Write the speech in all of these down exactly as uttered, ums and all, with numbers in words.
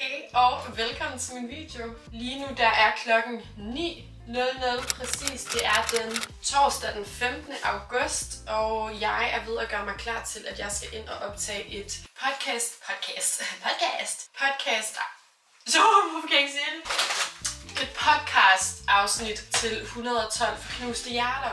Hej og velkommen til min video. Lige nu der er klokken ni nul nul præcis. Det er den torsdag den femtende august, og jeg er ved at gøre mig klar til, at jeg skal ind og optage et podcast. Podcast. Podcast. Podcast. Så, hvorfor kan jeg ikke sige det? Et podcast afsnit til et hundrede og tolv for knuste hjerter.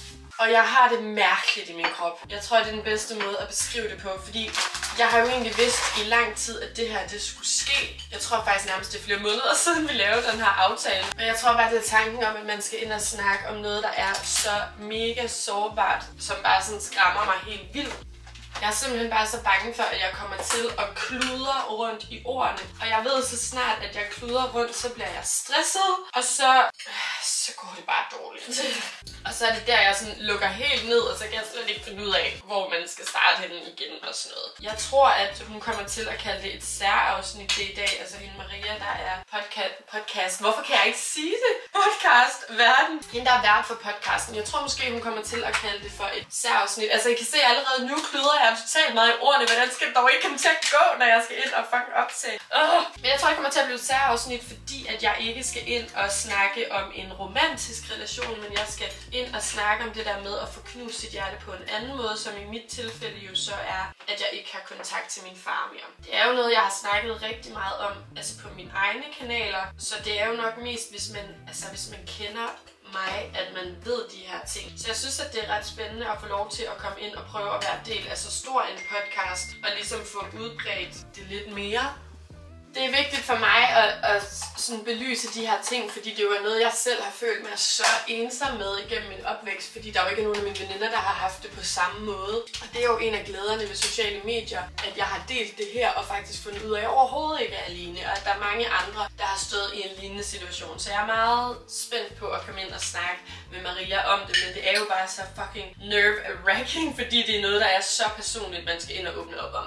Og jeg har det mærkeligt i min krop. Jeg tror, det er den bedste måde at beskrive det på, fordi jeg har jo egentlig vidst i lang tid, at det her det skulle ske. Jeg tror faktisk nærmest, det er flere måneder siden, vi lavede den her aftale. Men jeg tror bare, det er tanken om, at man skal ind og snakke om noget, der er så mega sårbart, som bare sådan skræmmer mig helt vildt. Jeg er simpelthen bare så bange for, at jeg kommer til at kludre rundt i ordene. Og jeg ved så snart, at jeg kludrer rundt, så bliver jeg stresset. Og så, så går det bare dårligt. Og så er det der, jeg sådan lukker helt ned, og så kan jeg slet ikke finde ud af, hvor man skal starte henne igen og sådan noget. Jeg tror, at hun kommer til at kalde det et særafsnit det i dag. Altså hende Maria, der er podcast, podcast. Hvorfor kan jeg ikke sige det? Podcast verden. Hende, der er vært for podcasten. Jeg tror måske, hun kommer til at kalde det for et særafsnit. Altså I kan se allerede nu kludrer jeg totalt meget i ordene. Hvordan skal det dog ikke komme til at gå, når jeg skal ind og fucking optage? Uh. Men jeg tror, jeg kommer til at blive et særafsnit, fordi at jeg ikke skal ind og snakke om en romantisk relation, men jeg skal ind og snakke om det der med at få knust sit hjerte på en anden måde, som i mit tilfælde jo så er, at jeg ikke har kontakt til min far mere. Det er jo noget, jeg har snakket rigtig meget om, altså på mine egne kanaler, så det er jo nok mest, hvis man, altså hvis man kender mig, at man ved de her ting. Så jeg synes, at det er ret spændende at få lov til at komme ind og prøve at være del af så stor en podcast, og ligesom få udbredt det lidt mere. Det er vigtigt for mig at, at sådan belyse de her ting, fordi det jo er noget, jeg selv har følt mig så ensom med igennem min opvækst, fordi der jo ikke er nogen af mine veninder, der har haft det på samme måde. Og det er jo en af glæderne ved sociale medier, at jeg har delt det her og faktisk fundet ud af, at jeg overhovedet ikke er alene, og at der er mange andre, der har stået i en lignende situation. Så jeg er meget spændt på at komme ind og snakke med Maria om det, men det er jo bare så fucking nerve-wracking, fordi det er noget, der er så personligt, man skal ind og åbne op om.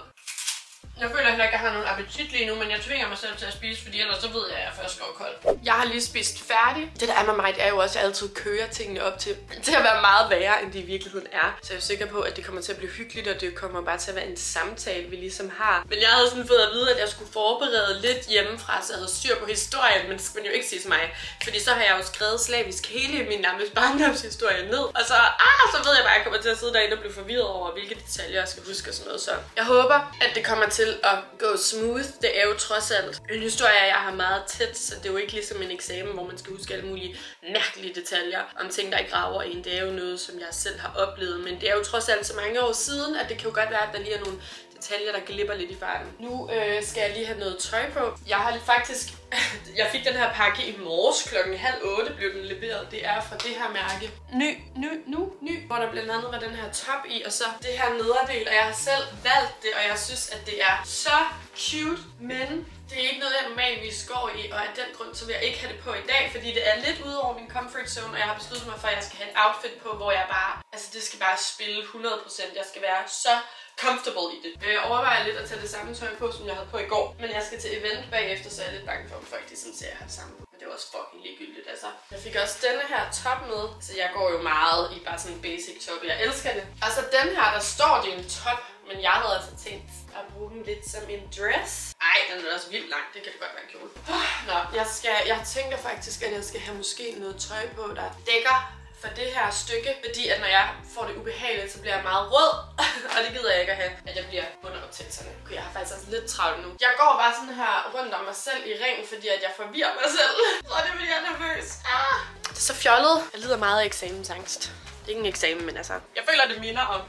Jeg føler heller ikke, at jeg har nogen appetit lige nu, men jeg tvinger mig selv til at spise, fordi ellers så ved jeg, at jeg først går kold. Jeg har lige spist færdig. Det der er med mig, det er jo også, at jeg altid kører tingene op til, til at være meget værre, end det i virkeligheden er. Så jeg er sikker på, at det kommer til at blive hyggeligt, og det kommer bare til at være en samtale, vi ligesom har. Men jeg havde sådan fået at vide, at jeg skulle forberede lidt hjemmefra, så jeg havde styr på historien, men det skal man jo ikke sige til mig. Fordi så har jeg jo skrevet slavisk hele min nærmest barndomshistorie ned. Og så, ah, så ved jeg bare, at jeg kommer til at sidde derinde og blive forvirret over, hvilke detaljer jeg skal huske og sådan noget. Så jeg håber, at det kommer til at gå smooth. Det er jo trods alt en historie, jeg har meget tæt, så det er jo ikke ligesom en eksamen, hvor man skal huske alle mulige mærkelige detaljer om ting, der ikke rager en. Det er jo noget, som jeg selv har oplevet, men det er jo trods alt så mange år siden, at det kan jo godt være, at der lige er nogle detaljer, der glipper lidt i farten. Nu øh, skal jeg lige have noget tøj på. Jeg har faktisk... jeg fik den her pakke i morges klokken halv otte blev den leveret. Det er fra det her mærke. Ny, ny, nu, ny. Hvor der blandt andet var den her top i, og så det her nederdel. Og jeg har selv valgt det, og jeg synes, at det er så cute, men det er ikke noget, jeg normalvis går i, og af den grund, så vil jeg ikke have det på i dag, fordi det er lidt ude over min comfort zone, og jeg har besluttet mig for, at jeg skal have et outfit på, hvor jeg bare, altså det skal bare spille hundrede procent. Jeg skal være så comfortable i det. Jeg overvejer lidt at tage det samme tøj på, som jeg havde på i går, men jeg skal til event bagefter, så jeg er lidt bange for, at folk de sådan ser, at jeg har det samme på. Men det er også fucking ligegyldigt, altså. Jeg fik også denne her top med, så jeg går jo meget i bare sådan en basic top, jeg elsker det. Og så den her, der står det en top, men jeg havde altså tænkt at bruge den lidt som en dress. Ej, den er også vildt lang, det kan det godt være en kjole. Nå, jeg, skal, jeg tænker faktisk, at jeg skal have måske noget tøj på, der dækker for det her stykke, fordi at når jeg får det ubehageligt, så bliver jeg meget rød, og det gider jeg ikke at have, at jeg bliver under optagelserne. Okay, jeg har faktisk altså lidt travlt nu. Jeg går bare sådan her rundt om mig selv i ring, fordi at jeg forvirrer mig selv. Så det bliver jeg nervøs. Ah. Det er så fjollet. Jeg lider meget af eksamensangst. Det er ikke en eksamen, men altså, jeg føler, det minder om.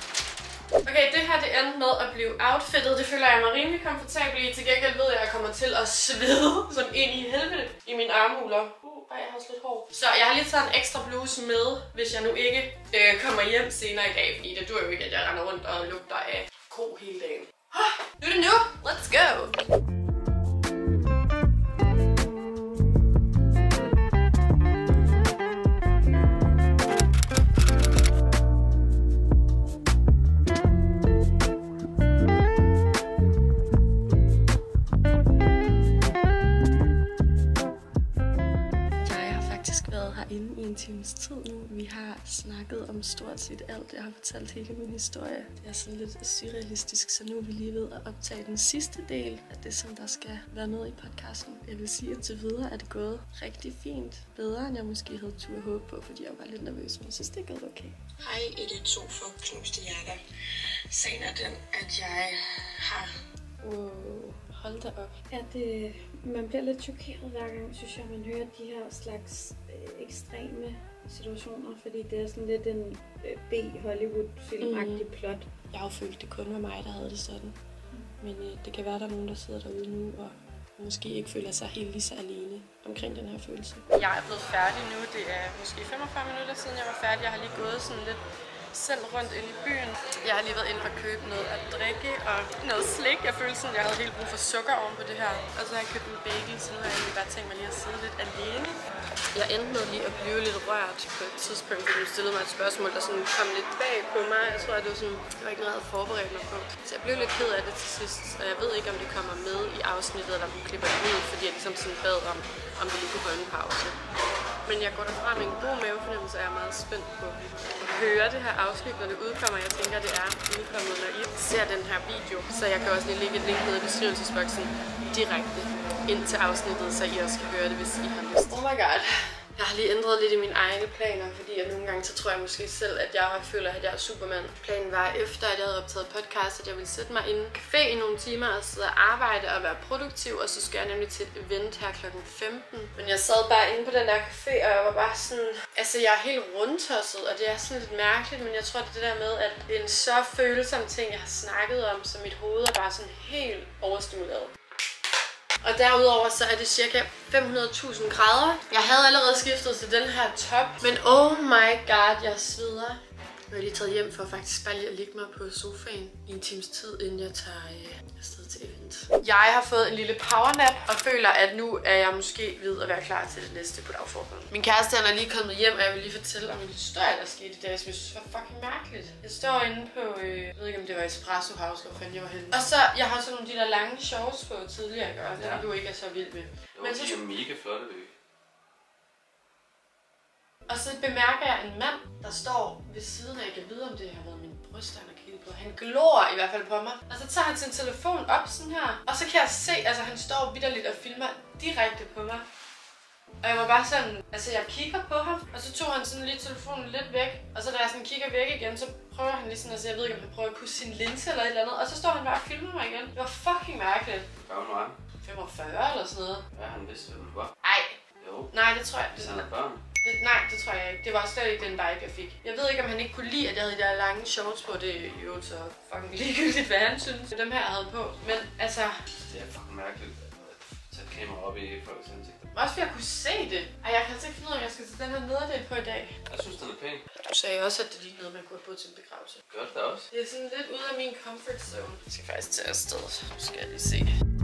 Okay, det her det endte med at blive outfittet. Det føler jeg mig rimelig komfortabel i. Til gengæld ved jeg, at jeg kommer til at svede som ind i helvede i mine armhuler. Uh, jeg har også lidt hår. Så jeg har lige taget en ekstra bluse med, hvis jeg nu ikke øh, kommer hjem senere i dag. Fordi det dur jo ikke, at jeg render rundt og lugter af ko hele dagen. Nu er det nu. Let's go! inde i en times tid nu. Vi har snakket om stort set alt. Jeg har fortalt hele min historie. Det er sådan lidt surrealistisk, så nu er vi lige ved at optage den sidste del af det, som der skal være med i podcasten. Jeg vil sige, at til videre er det gået rigtig fint. Bedre, end jeg måske havde tur håbe på, fordi jeg var lidt nervøs, men jeg synes, det er gået okay. Hej, et et to for knuste hjerter. Sagen er den, at jeg har... Wow, hold da op. Ja, det, man bliver lidt chokeret hver gang, synes jeg, man hører de her slags øh, ekstreme situationer, fordi det er sådan lidt en øh, B-Hollywood-film-agtig mm. plot. Jeg har jo følt, det kun var mig, der havde det sådan. Mm. Men øh, det kan være, der er nogen, der sidder derude nu og måske ikke føler sig helt lige så alene omkring den her følelse. Jeg er blevet færdig nu. Det er måske femogfyrre minutter siden, jeg var færdig. Jeg har lige gået sådan lidt selv rundt ind i byen. Jeg har lige været inde og købe noget at drikke og noget slik. Jeg følte sådan, jeg havde helt brug for sukker oven på det her. Og så har jeg købt en bagel, så nu har jeg egentlig bare tænkt mig lige at sidde lidt alene. Jeg endte med lige at blive lidt rørt på et tidspunkt, fordi du stillede mig et spørgsmål, der sådan kom lidt bag på mig. Jeg tror, at det var, sådan, det var ikke noget, jeg havde forberedt mig på. Så jeg blev lidt ked af det til sidst, og jeg ved ikke, om det kommer med i afsnittet, eller om du klipper det ud, fordi jeg ligesom sådan bad om, om det lige kunne holde en pause. Men jeg går derfra med en god mavefornemmelse, og jeg er meget spændt på at høre det her afsnit, når det udkommer. Jeg tænker, det er udkommet, når I ser den her video. Så jeg kan også lige lægge et link ned i beskrivelsesboksen direkte ind til afsnittet, så I også kan høre det, hvis I har lyst. Oh my god. Jeg har lige ændret lidt i mine egne planer, fordi at nogle gange så tror jeg måske selv, at jeg føler, at jeg er Superman. Planen var efter, at jeg havde optaget podcast, at jeg ville sætte mig i en café i nogle timer og sidde og arbejde og være produktiv, og så skal jeg nemlig til et event her klokken femten. Men jeg sad bare inde på den der café, og jeg var bare sådan... Altså, jeg er helt rundtosset, og det er sådan lidt mærkeligt, men jeg tror, det er det der med, at det er en så følsom ting, jeg har snakket om, så mit hoved er bare sådan helt overstimuleret. Og derudover så er det cirka fem hundrede tusind grader. Jeg havde allerede skiftet til den her top, men oh my god, jeg sveder. Jeg er lige taget hjem for faktisk bare lige at ligge mig på sofaen i en times tid, inden jeg tager øh, afsted til event. Jeg har fået en lille powernap og føler, at nu er jeg måske ved at være klar til det næste på dagsordenen. Min kæreste han er lige kommet hjem, og jeg vil lige fortælle om en historie, der skete i dag, som jeg synes var fucking mærkeligt. Jeg står inde på, øh, jeg ved ikke om det var Espresso House, hvor fanden jeg var henne. Og så, jeg har sådan nogle de der lange shorts på tidligere, ikke? Og ja. Du ikke er så vild med. Det var de er mega flotte løg. Og så bemærker jeg en mand, der står ved siden af. Jeg kan vide, om det har været min bryst, han har kigget på. Han glor i hvert fald på mig. Og så tager han sin telefon op sådan her. Og så kan jeg se, altså han står vitterligt og filmer direkte på mig. Og jeg var bare sådan, altså jeg kigger på ham. Og så tog han sådan lige telefonen lidt væk. Og så da jeg sådan kigger væk igen, så prøver han lige sådan, altså jeg ved ikke, om han prøver at pusse sin linse eller et eller andet. Og så står han bare og filmer mig igen. Det var fucking mærkeligt. Hvad var han? femogfyrre eller sådan noget. Ja, han vidste, hvem du var. Ej. Jo. Nej, det tror jeg. Hvis han er børn. Det, nej, det tror jeg ikke. Det var slet ikke den vibe, jeg fik. Jeg ved ikke, om han ikke kunne lide, at jeg havde de der lange shorts på. Det er jo så fucking ligegyldigt, hvad han synes. Dem her, jeg havde på. Men altså... Det er fucking mærkeligt at tage kamera op i folks ansigter. Også fordi jeg kunne se det. Ej, jeg kan altså ikke finde ud af, om jeg skal tage den her nederdel på i dag. Jeg synes, den er pæn. Du sagde også, at det lige noget, man kunne have på til en begravelse. Gør det da også. Det er sådan lidt ude af min comfort zone. Jeg skal faktisk tage afsted. Nu skal jeg lige se.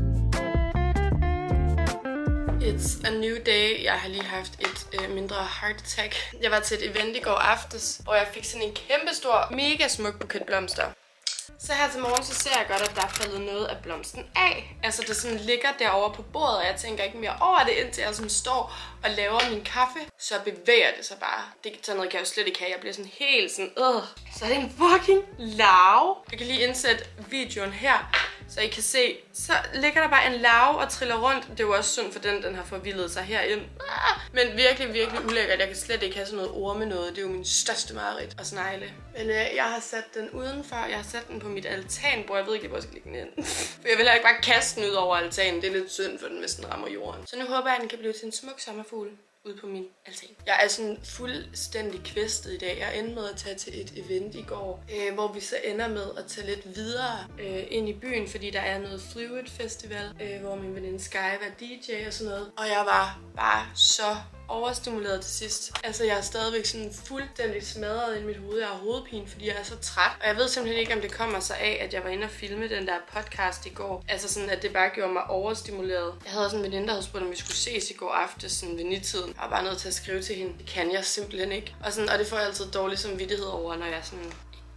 It's a new day. Jeg har lige haft et øh, mindre heart attack. Jeg var til et event i går aftes, og jeg fik sådan en kæmpe stor, mega smuk buket blomster. Så her til morgen, så ser jeg godt, at der er faldet noget af blomsten af. Altså, det sådan ligger derovre på bordet, og jeg tænker ikke mere over det, indtil jeg sådan står og laver min kaffe. Så bevæger det sig bare. Det, sådan noget kan jeg jo slet ikke have. Jeg bliver sådan helt sådan, øh. Så er det en fucking larve. Jeg kan lige indsætte videoen her, så I kan se. Så ligger der bare en larve og triller rundt. Det er jo også synd for den, den har forvildet sig herind. Men virkelig, virkelig ulækkert. Jeg kan slet ikke have sådan noget orme noget. Det er jo min største mareridt at snegle. Men øh, jeg har sat den udenfor. Jeg har sat den på mit altanbord. Jeg ved ikke, hvor jeg skal lægge den ind. For jeg vil heller ikke bare kaste den ud over altanen. Det er lidt synd for den, hvis den rammer jorden. Så nu håber jeg, at den kan blive til en smuk sommerfugl ude på min altan. Jeg er sådan fuldstændig kvæstet i dag. Jeg endte med at tage til et event i går, øh, hvor vi så ender med at tage lidt videre øh, ind i byen, fordi der er noget Fluid Festival, øh, hvor min veninde Sky var D J og sådan noget. Og jeg var bare så overstimuleret til sidst. Altså, jeg er stadigvæk sådan fuldstændig smadret i mit hoved. Jeg har hovedpine, fordi jeg er så træt. Og jeg ved simpelthen ikke, om det kommer sig af, at jeg var inde og filme den der podcast i går. Altså sådan, at det bare gjorde mig overstimuleret. Jeg havde også en veninde, der havde spurgt, om vi skulle ses i går aftes, sådan ved nitiden. Jeg var bare nødt til at skrive til hende. Det kan jeg simpelthen ikke. Og, sådan, og det får jeg altid dårlig samvittighed over, når jeg sådan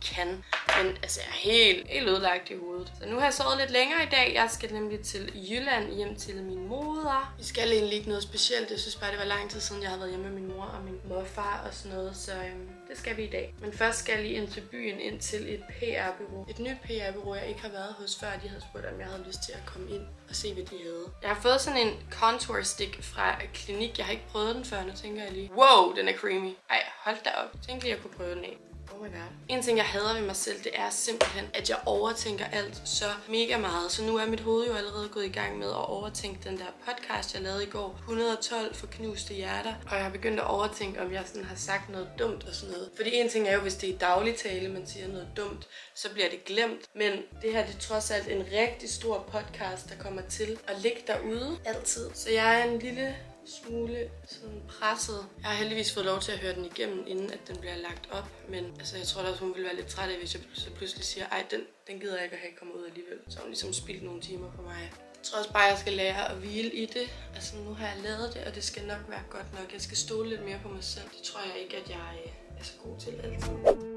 kan. Men altså, jeg er helt, helt ødelagt i hovedet. Så nu har jeg sovet lidt længere i dag. Jeg skal nemlig til Jylland, hjem til min moder. Vi skal egentlig ikke noget specielt. Jeg synes bare, det var lang tid siden, jeg havde været hjemme med min mor og min morfar og sådan noget. Så øhm, det skal vi i dag. Men først skal jeg lige ind til byen, ind til et P R-bureau. Et nyt P R-bureau, jeg ikke har været hos før. De havde spurgt, om jeg havde lyst til at komme ind og se, hvad de havde. Jeg har fået sådan en contour stick fra Klinik. Jeg har ikke prøvet den før, nu tænker jeg lige. Wow, den er creamy. Ej, hold da op. Tænk lige, at jeg kunne prøve den af. Oh my god. En ting, jeg hader ved mig selv, det er simpelthen, at jeg overtænker alt så mega meget. Så nu er mit hoved jo allerede gået i gang med at overtænke den der podcast, jeg lavede i går. et hundrede og tolv for knuste hjerter. Og jeg har begyndt at overtænke, om jeg sådan har sagt noget dumt og sådan noget. Fordi en ting er jo, hvis det er i dagligtale, man siger noget dumt, så bliver det glemt. Men det her, det er trods alt en rigtig stor podcast, der kommer til at ligge derude altid. Så jeg er en lille smule sådan presset. Jeg har heldigvis fået lov til at høre den igennem, inden at den bliver lagt op. Men altså, jeg tror da også, hun ville være lidt træt af, hvis jeg så pludselig siger, ej, den, den gider jeg ikke at have kommet ud alligevel. Så har hun ligesom spildt nogle timer på mig. Jeg tror også bare, jeg skal lære at hvile i det. Altså, nu har jeg lavet det, og det skal nok være godt nok. Jeg skal stole lidt mere på mig selv. Det tror jeg ikke, at jeg er så god til altid.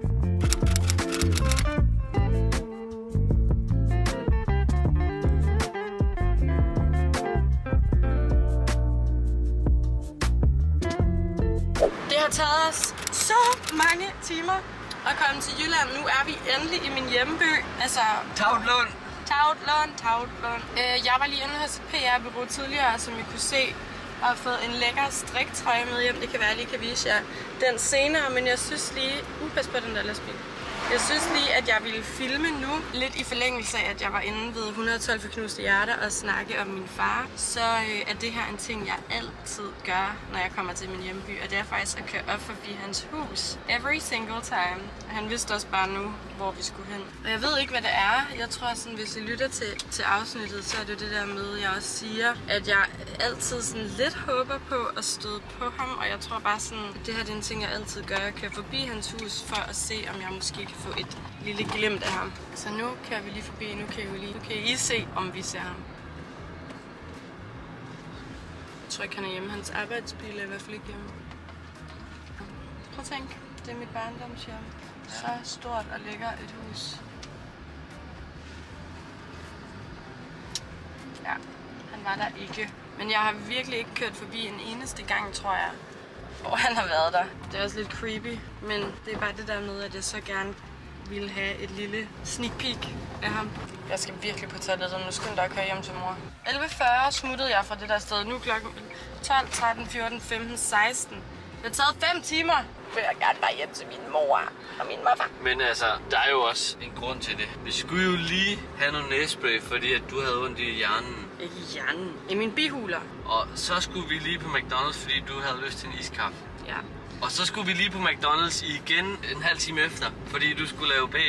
Det har taget os så mange timer at komme til Jylland. Nu er vi endelig i min hjemby. Altså... Tavlund! Tavlund, Tavlund. Øh, jeg var lige inde hos et P R-bureau tidligere, som I kunne se, og har fået en lækker striktrøje med hjem. Det kan være, at jeg lige kan vise jer den senere, men jeg synes lige... Uh, pas på den der lastbil. Jeg synes lige, at jeg ville filme nu, lidt i forlængelse af, at jeg var inde ved et hundrede og tolv for knuste hjerter og snakke om min far. Så øh, er det her en ting, jeg altid gør, når jeg kommer til min hjemby, og det er faktisk at køre op forbi hans hus. Every single time. Han vidste også bare nu, hvor vi skulle hen. Og jeg ved ikke, hvad det er. Jeg tror sådan, hvis I lytter til, til afsnittet, så er det det der med, jeg også siger, at jeg altid sådan lidt håber på at støde på ham. Og jeg tror bare sådan, at det her det er en ting, jeg altid gør. Jeg kører forbi hans hus for at se, om jeg måske kan få et lille glimt af ham. Så nu kører vi lige forbi. Nu kan vi lige. Nu kan I se, om vi ser ham. Jeg tror ikke, han er hjemme. Hans arbejdsbil er i hvert fald ikke hjemme. Prøv at tænke. Det er mit barndomshjem. Så stort og lækker et hus. Ja, han var der ikke. Men jeg har virkelig ikke kørt forbi en eneste gang, tror jeg, hvor han har været der. Det er også lidt creepy, men det er bare det der med, at jeg så gerne ville have et lille sneak peek af ham. Jeg skal virkelig på toilettet, nu skal jeg køre hjem til mor. elleve fyrre smuttede jeg fra det der sted. Nu klokken tolv, tretten, fjorten, femten, seksten. Det har taget fem timer. Vil jeg gerne bare hjem til min mor og min morfar. Men altså, der er jo også en grund til det. Vi skulle jo lige have noget næsespray, fordi at du havde ondt i hjernen. Ikke i hjernen. I min bihuler. Og så skulle vi lige på McDonald's, fordi du havde lyst til en iskaffe. Ja. Og så skulle vi lige på McDonald's igen en halv time efter, fordi du skulle lave B.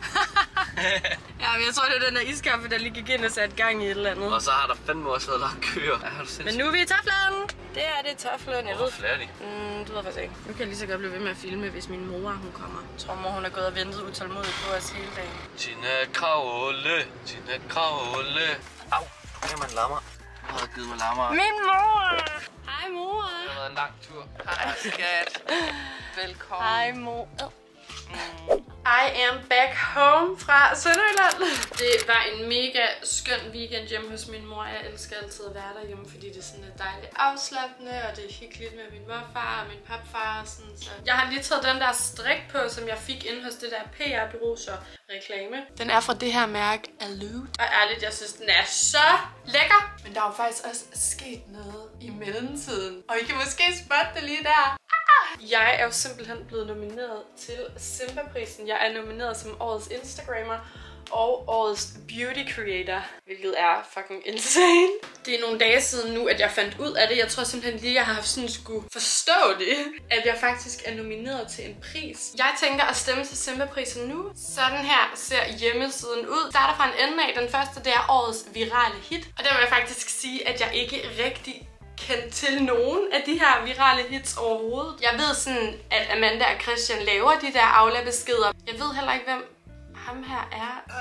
Ja, men jeg tror, det er den der iskaffe, der lige gik ind og satte gang i et eller andet. Og så har der fandme også været langt køer. Ja, men nu er vi i Toflund. Det er det i Toflund, jeg Hvor ved. færdig? Mm, du ved faktisk ikke. Nu kan jeg lige så godt blive ved med at filme, hvis min mor hun kommer. Jeg tror, mor hun er gået og ventet utålmodigt på os hele dagen. Tina Kravle, Tina Kravle. Au, du gav mig en lammer. Du har givet mig lammer. Min mor! Hej mor! Det har været en lang tur. Hej skat. Velkommen. Hej mor. Mm. I am back home fra Sønderjylland. Det var en mega skøn weekend hjemme hos min mor. Jeg elsker altid at være derhjemme, fordi det er sådan lidt dejligt afslappende, og det er hyggeligt med min morfar og min papfar og sådan. Så jeg har lige taget den der strik på, som jeg fik inde hos det der P R-bureau, så reklame. Den er fra det her mærke Allude. Og ærligt, jeg synes, den er så lækker. Men der er jo faktisk også sket noget i mellemtiden. Og I kan måske spotte det lige der. Jeg er jo simpelthen blevet nomineret til Simba-prisen. Jeg er nomineret som årets Instagrammer og årets Beauty Creator, hvilket er fucking insane. Det er nogle dage siden nu, at jeg fandt ud af det. Jeg tror simpelthen lige, at jeg har haft sådan skulle forstå det, at jeg faktisk er nomineret til en pris. Jeg tænker at stemme til Simba-prisen nu. Sådan her ser hjemmesiden ud. Starter fra en ende af. Den første, det er årets virale hit. Og der vil jeg faktisk sige, at jeg ikke rigtig kendt til nogen af de her virale hits overhovedet. Jeg ved sådan, at Amanda og Christian laver de der Aula-beskeder. Jeg ved heller ikke, hvem ham her er.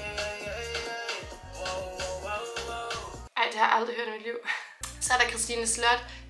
Ej, det har jeg aldrig hørt i mit liv. Så er der Christine Slot,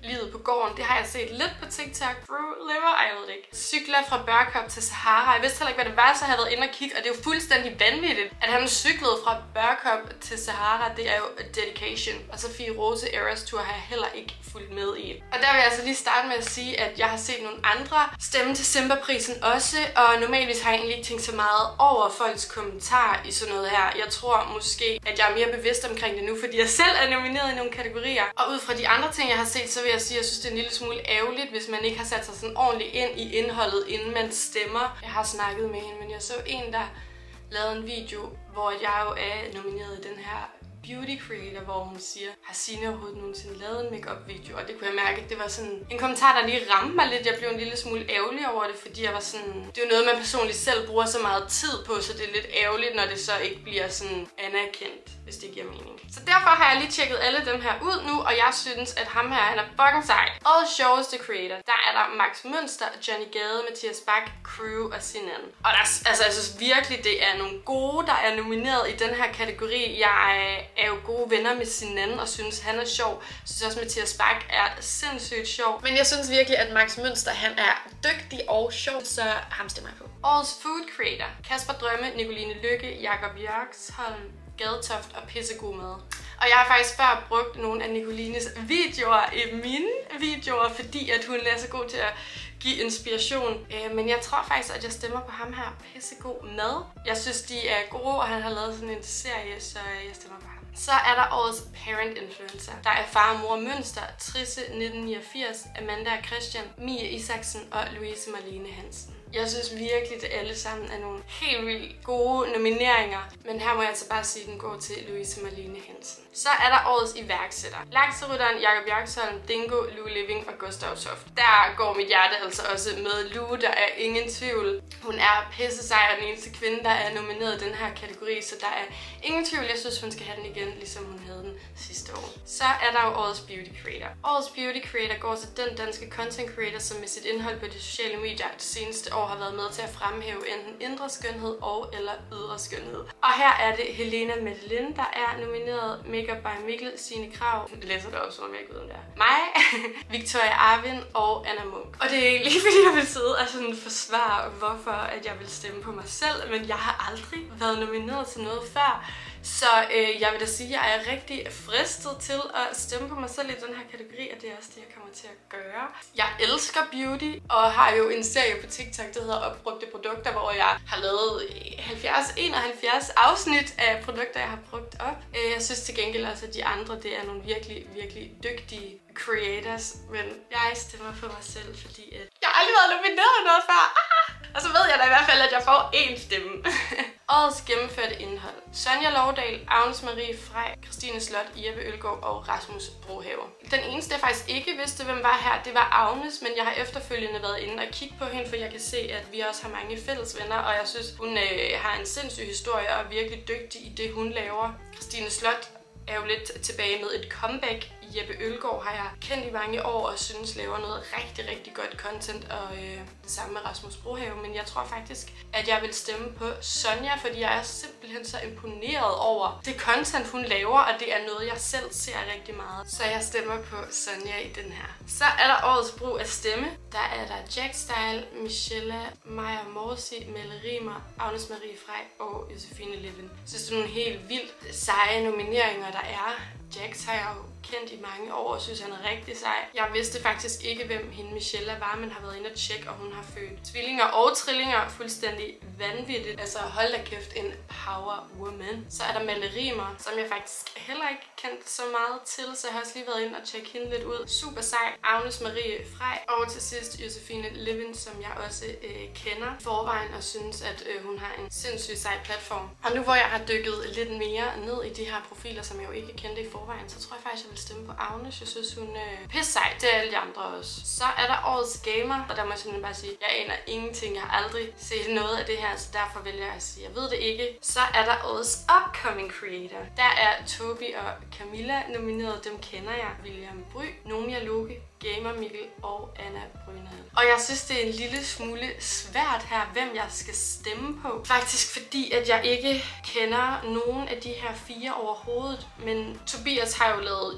Livet på gården. Det har jeg set lidt på TikTok. Bro, liver, ej, jeg ved det ikke. Cykler fra Børkop til Sahara. Jeg vidste heller ikke, hvad det var, så jeg havde været inde og kigge. Og det er jo fuldstændig vanvittigt, at han cyklede fra Børkop til Sahara. Det er jo dedication. Og så Fie Rose Eras Tour har jeg heller ikke fulgt med i. Og der vil jeg altså lige starte med at sige, at jeg har set nogle andre stemme til Simba-prisen også. Og normalvis har jeg egentlig ikke tænkt så meget over folks kommentarer i sådan noget her. Jeg tror måske, at jeg er mere bevidst omkring det nu, fordi jeg selv er nomineret i nogle kategorier. Og ud fra de andre ting, jeg har set, så vil jeg sige, at jeg synes, det er en lille smule ærgerligt, hvis man ikke har sat sig sådan ordentligt ind i indholdet, inden man stemmer. Jeg har snakket med hende, men jeg så en, der lavede en video, hvor jeg jo er nomineret i den her beauty creator, hvor hun siger, har Signe overhovedet nogensinde lavet en make-up video? Og det kunne jeg mærke, det var sådan en kommentar, der lige ramte mig lidt. Jeg blev en lille smule ærgerlig over det, fordi jeg var sådan, det er jo noget, man personligt selv bruger så meget tid på, så det er lidt ærgerligt, når det så ikke bliver sådan anerkendt, hvis det giver mening. Så derfor har jeg lige tjekket alle dem her ud nu, og jeg synes, at ham her, han er fucking sej. Og sjoveste creator, der er der Max Mønster, Johnny Gade, Mathias Bak, Crew og Sinan. Og der, altså, jeg synes virkelig, det er nogle gode, der er nomineret i den her kategori. Jeg er jo gode venner med Sinan og synes, han er sjov. Jeg synes også, Mathias Bak er sindssygt sjov. Men jeg synes virkelig, at Max Mønster, han er dygtig og sjov, så ham stemmer jeg på. Årets food creator. Kasper Drømme, Nicoline Lykke, Jakob Jørgsholm, Gadetoft og pissegod mad. Og jeg har faktisk før brugt nogle af Nicolines videoer i mine videoer, fordi at hun er så god til at give inspiration. Øh, men jeg tror faktisk, at jeg stemmer på ham her. Pissegod mad. Jeg synes, de er gode, og han har lavet sådan en serie, så jeg stemmer på ham. Så er der årets parent influencer. Der er far og mor Mønster, Trisse nitten niogfirs, Amanda og Christian, Mie Isaksen og Louise Marlene Hansen. Jeg synes virkelig, at alle sammen er nogle helt vildt gode nomineringer. Men her må jeg altså bare sige, at den går til Louise Marlene Hansen. Så er der årets iværksætter. Lakserytteren, Jakob Jørgsholm, Dingo, Lou Living og Gustav Toft. Der går mit hjerte altså også med Lou, der er ingen tvivl. Hun er pisse sej og den eneste kvinde, der er nomineret i den her kategori, så der er ingen tvivl. Jeg synes, hun skal have den igen, ligesom hun havde den sidste år. Så er der jo årets beauty creator. Årets beauty creator går til den danske content creator, som med sit indhold på de sociale medier det seneste år har været med til at fremhæve enten indre skønhed og eller ydre skønhed. Og her er det Helena Madeline, der er nomineret, Makeup by Mikkel, Signe Krav, jeg læser det op, så jeg ikke ved, om det er mig, Victoria Arvin og Anna Munk. Og det er egentlig fordi jeg vil sidde og sådan forsvare, hvorfor at jeg vil stemme på mig selv, men jeg har aldrig været nomineret til noget før. Så øh, jeg vil da sige, at jeg er rigtig fristet til at stemme på mig selv i den her kategori, og det er også det, jeg kommer til at gøre. Jeg elsker beauty, og har jo en serie på TikTok, der hedder Opbrugte Produkter, hvor jeg har lavet halvfjerds enoghalvfjerds afsnit af produkter, jeg har brugt op. Jeg synes til gengæld også, at de andre, det er nogle virkelig, virkelig dygtige creators, men jeg stemmer på mig selv, fordi at jeg har aldrig været nomineret i noget før. Ah! Og så ved jeg da i hvert fald, at jeg får én stemme. Årets gennemførte indhold. Sonja Lovdal, Agnes Marie Frej, Christine Slot, Jeppe Ølgaard og Rasmus Brohave. Den eneste, jeg faktisk ikke vidste, hvem var her, det var Agnes, men jeg har efterfølgende været inde og kigge på hende, for jeg kan se, at vi også har mange fælles venner, og jeg synes, hun øh, har en sindssyg historie og er virkelig dygtig i det, hun laver. Christine Slot er jo lidt tilbage med et comeback. Jeppe Ølgaard har jeg kendt i mange år og synes laver noget rigtig, rigtig godt content, og øh, det samme med Rasmus Brohave, men jeg tror faktisk, at jeg vil stemme på Sonja, fordi jeg er simpelthen så imponeret over det content, hun laver, og det er noget, jeg selv ser rigtig meget. Så jeg stemmer på Sonja i den her. Så er der årets brug af stemme. Der er der Jack Style, Michelle, Maja Morsi, Melle Rimer, Agnes Marie Frej og Josefine Levin. Jeg synes, det er nogle helt vildt seje nomineringer, der er. Jax har jeg jo kendt i mange år og synes, han er rigtig sej. Jeg vidste faktisk ikke, hvem hende Michelle var, men har været inde og tjekke, og hun har født tvillinger og trillinger fuldstændig vanvittigt. Altså hold da kæft, en power woman. Så er der Melle Rimer, som jeg faktisk heller ikke kendte så meget til, så jeg har også lige været inde og tjekke hende lidt ud. Super sej. Agnes Marie Frej, og til sidst Josefine Levin, som jeg også øh, kender forvejen og synes, at øh, hun har en sindssygt sej platform. Og nu hvor jeg har dykket lidt mere ned i de her profiler, som jeg jo ikke kendte i forvejen, så tror jeg faktisk, jeg vil stemme på Agnes. Jeg synes, hun er øh, pisse sej. Det er alle de andre også. Så er der årets gamer, og der må jeg simpelthen bare sige, jeg aner ingenting. Jeg har aldrig set noget af det her, så derfor vælger jeg at sige, jeg ved det ikke. Så er der årets upcoming creator. Der er Tobi og Camilla nomineret. Dem kender jeg. William Bry, Nomia Loke, Gamer Mikkel og Anna Brynhed. Og jeg synes, det er en lille smule svært her, hvem jeg skal stemme på. Faktisk fordi, at jeg ikke kender nogen af de her fire overhovedet. Men Tobias har jo lavet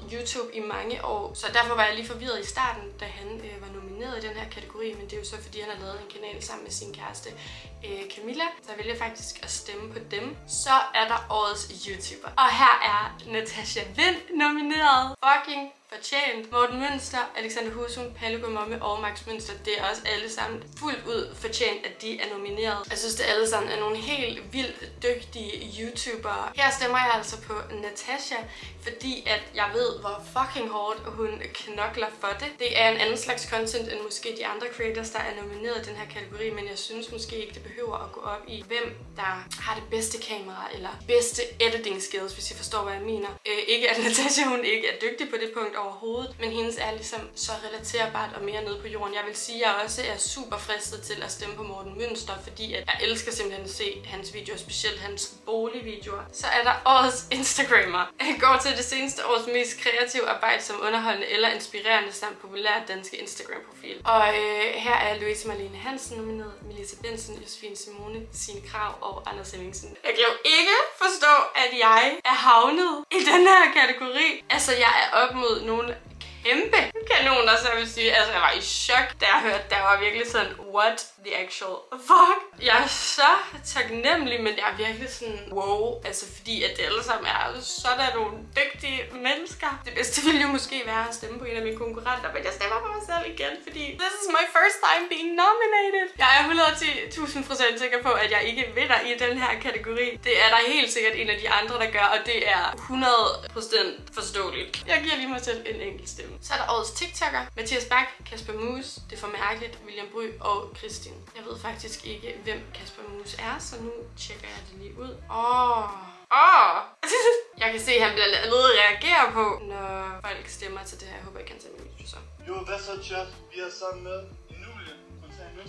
YouTube i mange år, så derfor var jeg lige forvirret i starten, da han øh, var nomineret i den her kategori, men det er jo så fordi, han har lavet en kanal sammen med sin kæreste øh, Camilla, så jeg vælger faktisk at stemme på dem. Så er der årets YouTuber, og her er Natasha Lind nomineret. Fucking fortjent. Morten Mønster, Alexander Husum, Palle Gomomme og Max Mønster, det er også alle sammen fuldt ud fortjent, at de er nomineret. Jeg synes, det alle sammen er nogle helt vildt dygtige YouTubere. Her stemmer jeg altså på Natasha, fordi at jeg ved, hvor fucking hårdt hun knokler for det. Det er en anden slags content end måske de andre creators, der er nomineret i den her kategori, men jeg synes måske ikke, det behøver at gå op i, hvem der har det bedste kamera eller bedste editing skills, hvis I forstår, hvad jeg mener. Øh, ikke at Natasha, hun ikke er dygtig på det punkt overhovedet, men hendes er ligesom så relaterbart og mere nede på jorden. Jeg vil sige, at jeg også er super fristet til at stemme på Morten Mønster, fordi at jeg elsker simpelthen at se hans videoer, specielt hans boligvideoer. Så er der årets Instagrammer. Jeg går til det seneste års mest kreative arbejde som underholdende eller inspirerende samt populære danske Instagram-profil. Og øh, her er Louise Marlene Hansen nomineret, Melissa Benson, Josefine Simone, Signe Krav og Anders Hemmingsen. Jeg kan jo ikke forstå, at jeg er havnet i den her kategori. Altså, jeg er op mod nogle kæmpe kanoner, så jeg vil sige, altså jeg var i chok, da jeg hørte, der var virkelig sådan, what the actual fuck? Jeg er så taknemmelig, men jeg er virkelig sådan, wow, altså fordi at det alle sammen er sådan nogle dygtige mennesker. Det bedste ville jo måske være at stemme på en af mine konkurrenter, men jeg stemmer på mig selv igen, fordi this is my first time being nominated. Jeg er hundrede og ti tusind procent sikker på, at jeg ikke vinder i den her kategori. Det er der helt sikkert en af de andre, der gør, og det er hundrede procent forståeligt. Jeg giver lige mig selv en enkelt stemme. Så er der årets TikToker, Mathias Bak, Kasper Mus, Det er for mærkeligt, William Bry og Kristin. Jeg ved faktisk ikke, hvem Kasper Mus er, så nu tjekker jeg det lige ud. Åh, oh. åh! Oh. Jeg kan se, at han blandt andet reagerer på, når folk stemmer til det her. Jeg håber, jeg kan tage min video så. Jo, hvad så, chat? Vi er sammen med Emilie. Spontanus.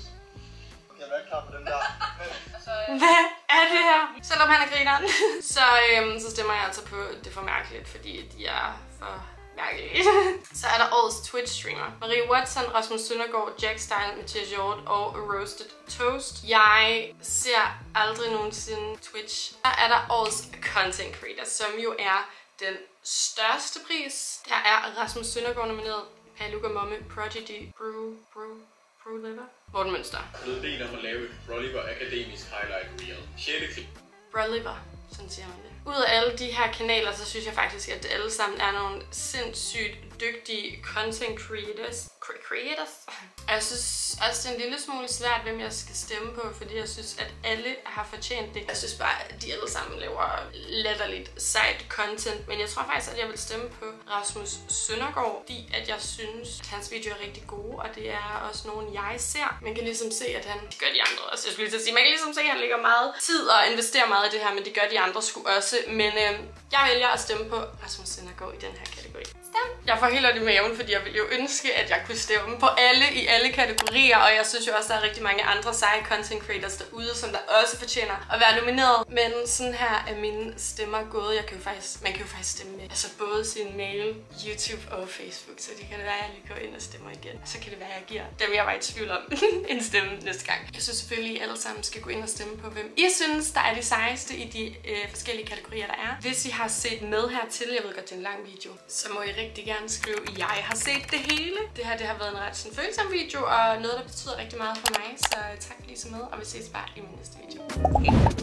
Jeg er ikke klar på den der. Men... Hvad er det her? Selvom han er grineren. så, øhm, så stemmer jeg altså på Det er for mærkeligt, fordi de er for... Så er der årets Twitch-streamer. Marie Watson, Rasmus Søndergaard, Jack Style, Mathias Hjort og Roasted Toast. Jeg ser aldrig nogensinde Twitch. Der er der årets Content Creator, som jo er den største pris. Der er Rasmus Søndergaard nomineret, Palle Gomomme, Prodigy, Brew, Brew, Brewliver, Morten Mønster. Jeg er blevet bedt om at lave et Broliver Akademisk Highlight Reel. sjette klip. Broliver, sådan siger man det. Ud af alle de her kanaler, så synes jeg faktisk, at det alle sammen er nogle sindssygt dygtige content creators. creators. Og jeg synes også, det er en lille smule svært, hvem jeg skal stemme på, fordi jeg synes, at alle har fortjent det. Jeg synes bare, at de alle sammen laver latterligt sejt content, men jeg tror faktisk, at jeg vil stemme på Rasmus Søndergaard, fordi at jeg synes, at hans videoer er rigtig gode, og det er også nogen, jeg ser. Man kan ligesom se, at han... Det gør de andre også. Jeg skulle lige til at sige, man kan ligesom se, at han lægger meget tid og investerer meget i det her, men det gør de andre sgu også. Men øh, jeg vælger at stemme på Rasmus Søndergaard i den her kategori. Stem! Jeg får helt ondt i maven, fordi jeg ville jo ønske, at jeg kunne stemme på alle i alle kategorier, og jeg synes jo også, at der er rigtig mange andre seje content creators derude, som der også fortjener at være nomineret. Men sådan her er mine stemmer gået. Jeg kan jo faktisk, man kan jo faktisk stemme med altså både sin mail, YouTube og Facebook, så det kan det være, at jeg lige går ind og stemmer igen. Så kan det være, at jeg giver dem, jeg var i tvivl om, en stemme næste gang. Jeg synes selvfølgelig, at I alle sammen skal gå ind og stemme på, hvem I synes, der er de sejeste i de øh, forskellige kategorier, der er. Hvis I har set med hertil, jeg ved godt, det er en lang video, så må I rigtig gerne skrive, at jeg har set det hele. Det her det har været en ret sådan følsom video, og noget, der betyder rigtig meget for mig. Så tak fordi I så med, og vi ses bare i min næste video.